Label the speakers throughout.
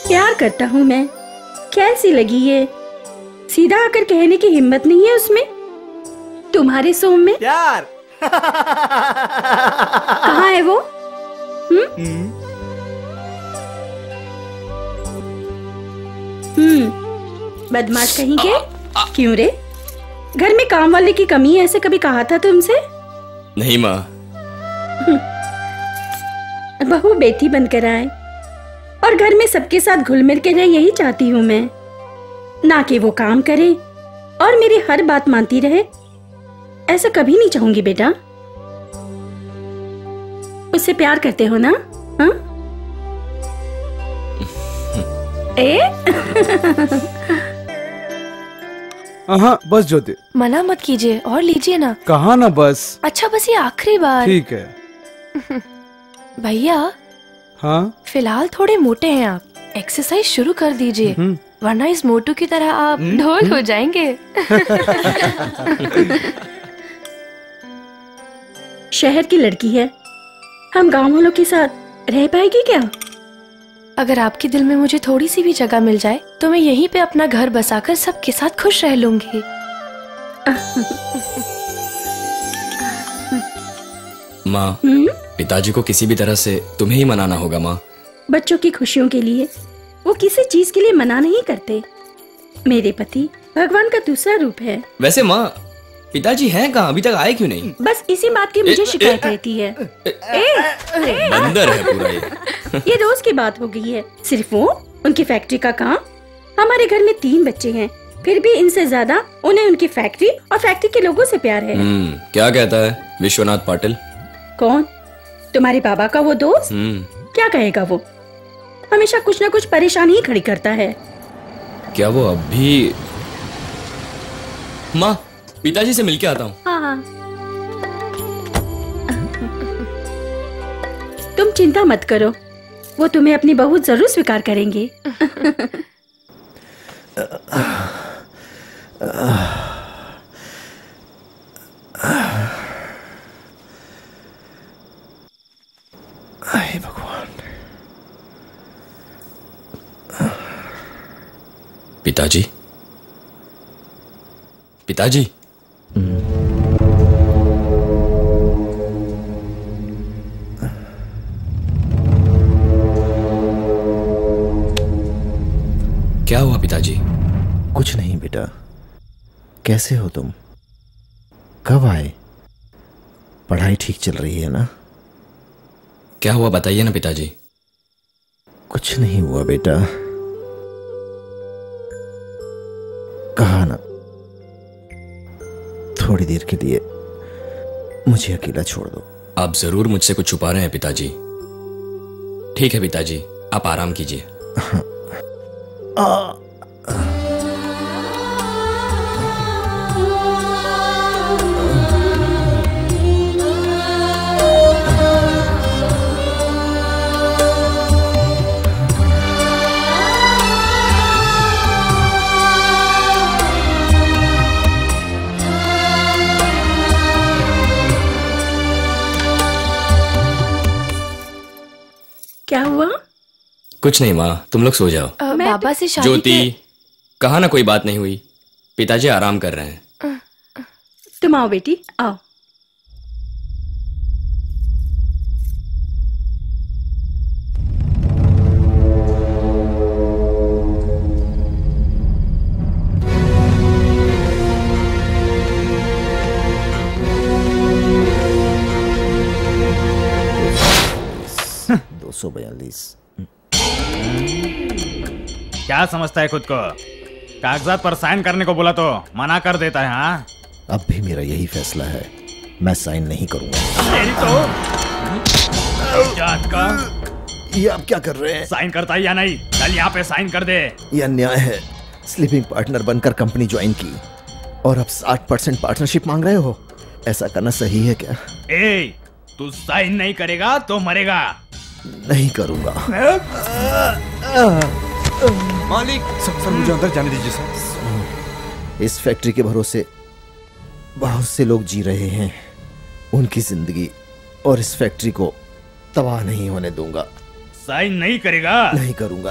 Speaker 1: प्यार करता हूँ मैं। कैसी लगी ये? सीधा आकर कहने की हिम्मत नहीं है उसमें। तुम्हारे सोम में
Speaker 2: प्यार
Speaker 1: कहाँ है वो? बदमाश कहीं के। क्यों रे? घर में काम वाले की कमी है, ऐसे कभी कहा था तुमसे?
Speaker 3: नहीं माँ।
Speaker 1: बहू बेटी बनकर आए और घर में सबके साथ घुल मिल के रहे, यही चाहती हूँ मैं। ना कि वो काम करे और मेरी हर बात मानती रहे, ऐसा कभी नहीं चाहूंगी बेटा। उससे प्यार करते हो ना? हाँ?
Speaker 2: हाँ बस ज्योति,
Speaker 4: मना मत कीजिए और लीजिए ना।
Speaker 2: कहा ना बस।
Speaker 4: अच्छा बस ये आखिरी बार।
Speaker 2: ठीक है
Speaker 4: भैया।
Speaker 2: हाँ
Speaker 4: फिलहाल थोड़े मोटे हैं आप, एक्सरसाइज शुरू कर दीजिए, वरना इस मोटू की तरह आप ढोल हो जाएंगे।
Speaker 1: शहर की लड़की है, हम गांव वालों के साथ रह पाएगी क्या?
Speaker 4: अगर आपके दिल में मुझे थोड़ी सी भी जगह मिल जाए तो मैं यहीं पे अपना घर बसाकर सबके साथ खुश रह लूंगी।
Speaker 3: माँ, पिताजी को किसी भी तरह से तुम्हें ही मनाना होगा माँ।
Speaker 1: बच्चों की खुशियों के लिए वो किसी चीज के लिए मना नहीं करते। मेरे पति भगवान का दूसरा रूप है।
Speaker 3: वैसे माँ, पिताजी हैं कहाँ? अभी तक आए क्यों नहीं?
Speaker 1: बस इसी बात की मुझे शिकायत रहती है।
Speaker 3: बंदर है पूरा ये।
Speaker 1: ये रोज की बात हो गई है। सिर्फ वो, उनकी फैक्ट्री का काम। हमारे घर में 3 बच्चे हैं, फिर भी इनसे ज्यादा उन्हें उनकी फैक्ट्री और फैक्ट्री के लोगों से प्यार है।
Speaker 3: क्या कहता है विश्वनाथ पाटिल?
Speaker 1: कौन? तुम्हारे बाबा का वो दोस्त? क्या कहेगा वो? हमेशा कुछ न कुछ परेशानी ही खड़ी करता है।
Speaker 3: क्या वो अब भी? माँ, पिताजी से मिलके आता हूँ।
Speaker 1: हाँ। तुम चिंता मत करो, वो तुम्हें अपनी बहू जरूर स्वीकार करेंगे।
Speaker 5: हे भगवान।
Speaker 3: पिताजी, पिताजी। क्या हुआ पिताजी?
Speaker 5: कुछ नहीं बेटा, कैसे हो तुम? कब आए? पढ़ाई ठीक चल रही है ना?
Speaker 3: क्या हुआ बताइए ना पिताजी।
Speaker 5: कुछ नहीं हुआ बेटा, कहा ना, थोड़ी देर के लिए मुझे अकेला छोड़ दो।
Speaker 3: आप जरूर मुझसे कुछ छुपा रहे हैं पिताजी। ठीक है पिताजी, आप आराम कीजिए।
Speaker 1: क्या हुआ?
Speaker 3: कुछ नहीं माँ, तुम लोग सो जाओ।
Speaker 4: बाबा से शादी
Speaker 3: ज्योति, कहा ना कोई बात नहीं हुई। पिताजी आराम कर रहे हैं।
Speaker 1: तुम आओ बेटी, आओ।
Speaker 6: क्या समझता है खुद को? कागजात पर साइन करने को बोला तो मना कर देता है। हाँ,
Speaker 5: अब भी मेरा यही फैसला है, मैं साइन नहीं करूंगा।
Speaker 6: तेरी तो जात का।
Speaker 5: ये आप क्या कर रहे हैं?
Speaker 6: साइन करता है या नहीं? कल यहाँ पे साइन कर दे।
Speaker 5: ये अन्याय है। स्लीपिंग पार्टनर बनकर कंपनी ज्वाइन की और अब 60% पार्टनरशिप मांग रहे हो। ऐसा करना सही है क्या?
Speaker 6: ए, तू साइन नहीं करेगा तो मरेगा।
Speaker 5: नहीं करूंगा।
Speaker 2: मालिक, सर मुझे अंदर जाने दीजिए सर।
Speaker 5: इस फैक्ट्री के भरोसे बहुत से लोग जी रहे हैं। उनकी जिंदगी और इस फैक्ट्री को तबाह नहीं होने दूंगा।
Speaker 6: साइन नहीं करेगा?
Speaker 5: नहीं करूंगा।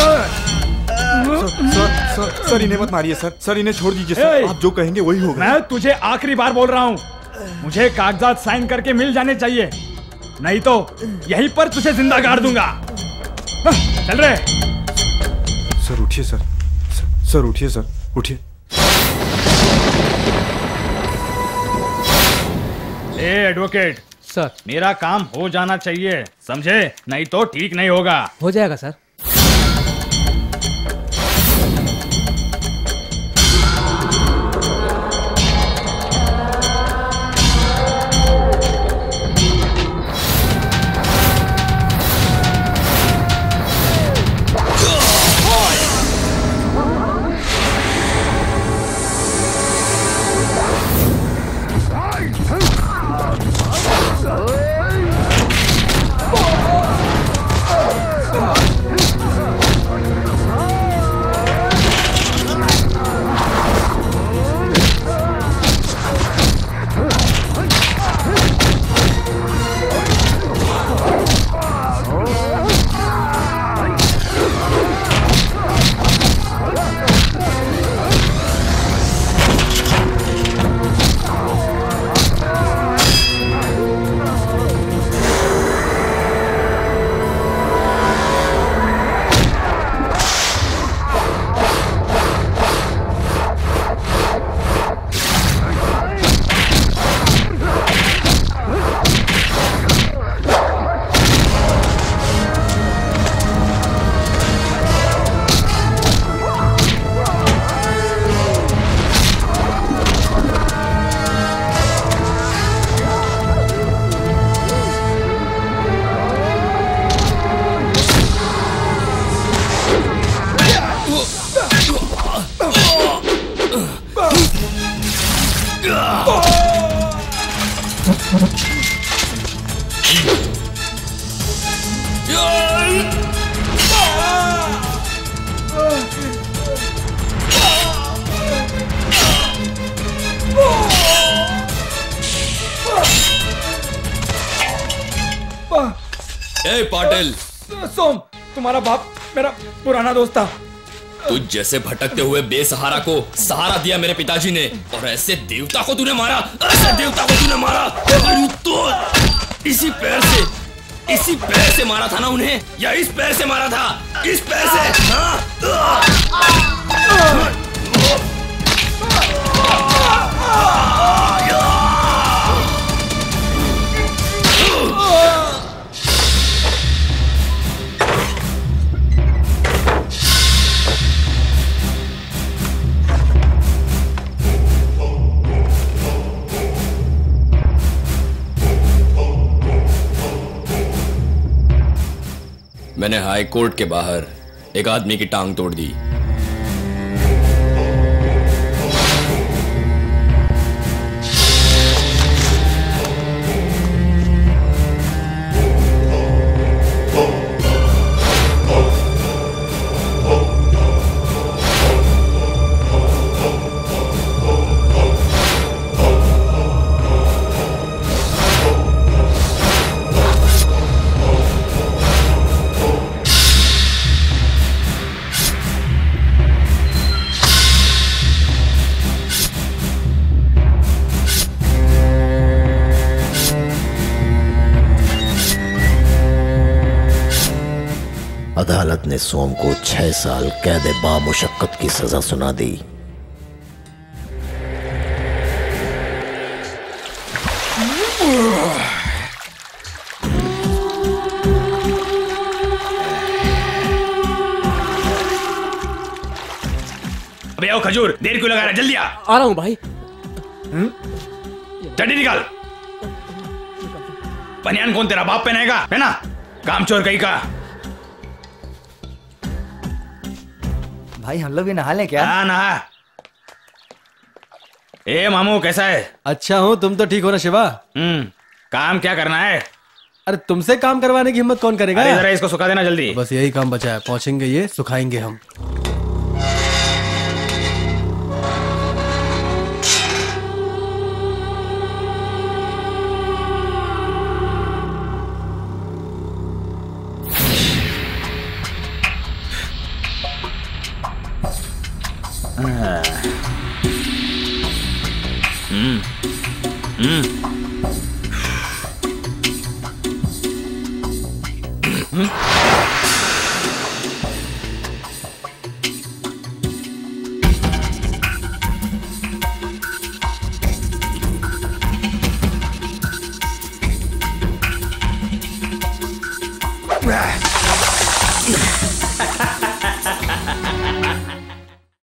Speaker 2: सर इन्हें मत मारिए सर। सर इन्हें छोड़ दीजिए सर। आप जो कहेंगे वही होगा।
Speaker 6: मैं तुझे आखिरी बार बोल रहा हूँ, मुझे कागजात साइन करके मिल जाने चाहिए, नहीं तो यहीं पर तुझे जिंदा गाड़ दूंगा। चल रहे।
Speaker 2: सर उठिए सर। सर उठिए सर, उठिए।
Speaker 6: ए एडवोकेट
Speaker 7: सर,
Speaker 6: मेरा काम हो जाना चाहिए, समझे? नहीं तो ठीक नहीं होगा।
Speaker 7: हो जाएगा सर।
Speaker 3: ए पाटिल,
Speaker 6: सोम, तुम्हारा बाप मेरा पुराना दोस्त था।
Speaker 3: तुझ जैसे भटकते हुए बेसहारा को सहारा दिया मेरे पिताजी ने, और ऐसे देवता को तूने मारा, ऐसे देवता को तूने मारा। तो इसी पैर से मारा था ना उन्हें, या इस पैर से मारा था? इस पैर से। मैंने हाई कोर्ट के बाहर एक आदमी की टांग तोड़ दी।
Speaker 5: अदालत ने सोम को 6 साल कैद बामुशक्कत की सजा सुना दी।
Speaker 6: अबे आओ खजूर, देर क्यों लगा रहा है? जल्दी आ
Speaker 7: रहा हूं भाई।
Speaker 6: चड्डी निकाल। बनियान कौन तेरा बाप पहनेगा, है ना? कामचोर कहीं का।
Speaker 8: भाई हम लोग भी नहा लें क्या?
Speaker 6: हाँ नहा। ए मामू कैसा है?
Speaker 7: अच्छा हूँ, तुम तो ठीक हो ना शिवा?
Speaker 6: काम क्या करना है?
Speaker 7: अरे तुमसे काम करवाने की हिम्मत कौन करेगा?
Speaker 6: अरे जरा इसको सुखा देना जल्दी।
Speaker 7: बस यही काम बचा है, पहुंचेंगे ये, सुखाएंगे हम।
Speaker 2: Ah!